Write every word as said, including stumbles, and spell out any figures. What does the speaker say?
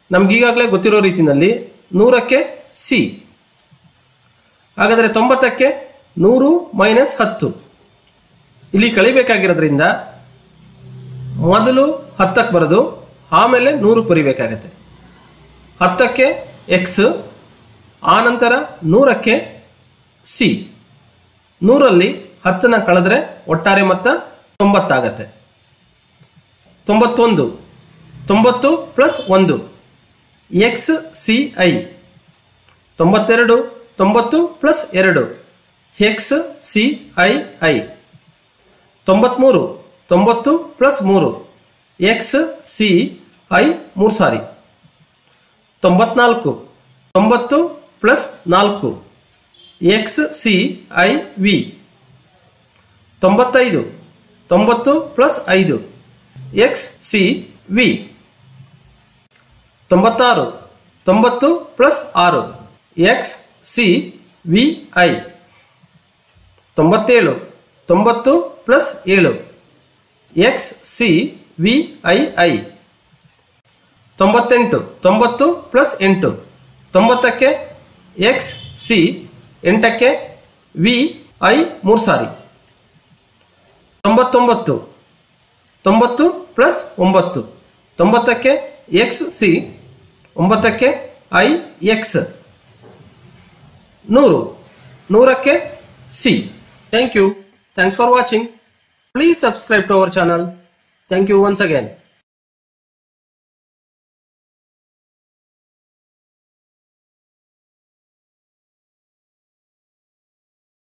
ನಮಗೀಗಾಗಲೇ ಗೊತ್ತಿರೋ ರೀತಿಯಲ್ಲಿ ನೂರಕ್ಕೆ ಸಿ. ಹಾಗಾದರೆ ತೊಂಬತ್ತಕ್ಕೆ ನೂರು ಮೈನಸ್ ಹತ್ತು. ಇಲ್ಲಿ ಕಳಿಬೇಕಾಗಿರೋದ್ರಿಂದ ಮೊದಲು ಹತ್ತಕ್ಕೆ ಬರೋದು, ಆಮೇಲೆ ನೂರು ಬರಿಬೇಕಾಗತ್ತೆ. ಹತ್ತಕ್ಕೆ ಎಕ್ಸ್, ಆನಂತರ ನೂರಕ್ಕೆ ಸಿ. ನೂರಲ್ಲಿ ಹತ್ತನ್ನು ಕಳೆದ್ರೆ ಒಟ್ಟಾರೆ ಮೊತ್ತ ತೊಂಬತ್ತಾಗತ್ತೆ. ತೊಂಬತ್ತೊಂದು, ತೊಂಬತ್ತು ಪ್ಲಸ್ ಒಂದು ಎಕ್ಸ್ ಸಿ ಐ. ತೊಂಬತ್ತೆರಡು, ತೊಂಬತ್ತು ಪ್ಲಸ್ ಎರಡು ಎಕ್ಸ್ ಸಿ ಐ ಐ. ತೊಂಬತ್ತ್ಮೂರು, ತೊಂಬತ್ತು ಪ್ಲಸ್ ಮೂರು ಎಕ್ಸ್ ಸಿ ಐ ಮೂರು ಸಾರಿ. ತೊಂಬತ್ನಾಲ್ಕು, ತೊಂಬತ್ತು ಪ್ಲಸ್ ನಾಲ್ಕು ಎಕ್ಸ್ ಸಿ ಐ ವಿ. ತೊಂಬತ್ತೈದು, ತೊಂಬತ್ತು ಪ್ಲಸ್ ಐದು ಎಕ್ಸ್ ಸಿ ವಿ. ತೊಂಬತ್ತಾರು, ತೊಂಬತ್ತು ಪ್ಲಸ್ ಆರು ಎಕ್ಸ್ ಸಿ ವಿ ಐ. ತೊಂಬತ್ತೇಳು, ತೊಂಬತ್ತು ಪ್ಲಸ್ ಏಳು X C V I I. ತೊಂಬತ್ತೆಂಟು, ತೊಂಬತ್ತು ಪ್ಲಸ್ ಎಂಟು ತೊಂಬತ್ತಕ್ಕೆ ಎಕ್ಸ್ ಸಿ, ಎಂಟಕ್ಕೆ ವಿ ಐ ಮೂರು ಸಾರಿ. ತೊಂಬತ್ತೊಂಬತ್ತು, ತೊಂಬತ್ತು ಪ್ಲಸ್ ಒಂಬತ್ತು ತೊಂಬತ್ತಕ್ಕೆ ಎಕ್ಸ್ ಸಿ, ಒಂಬತ್ತಕ್ಕೆ ಐ ಎಕ್ಸ್. ನೂರು, ನೂರಕ್ಕೆ C. Thank you. Thanks for watching. Please subscribe to our channel. Thank you once again.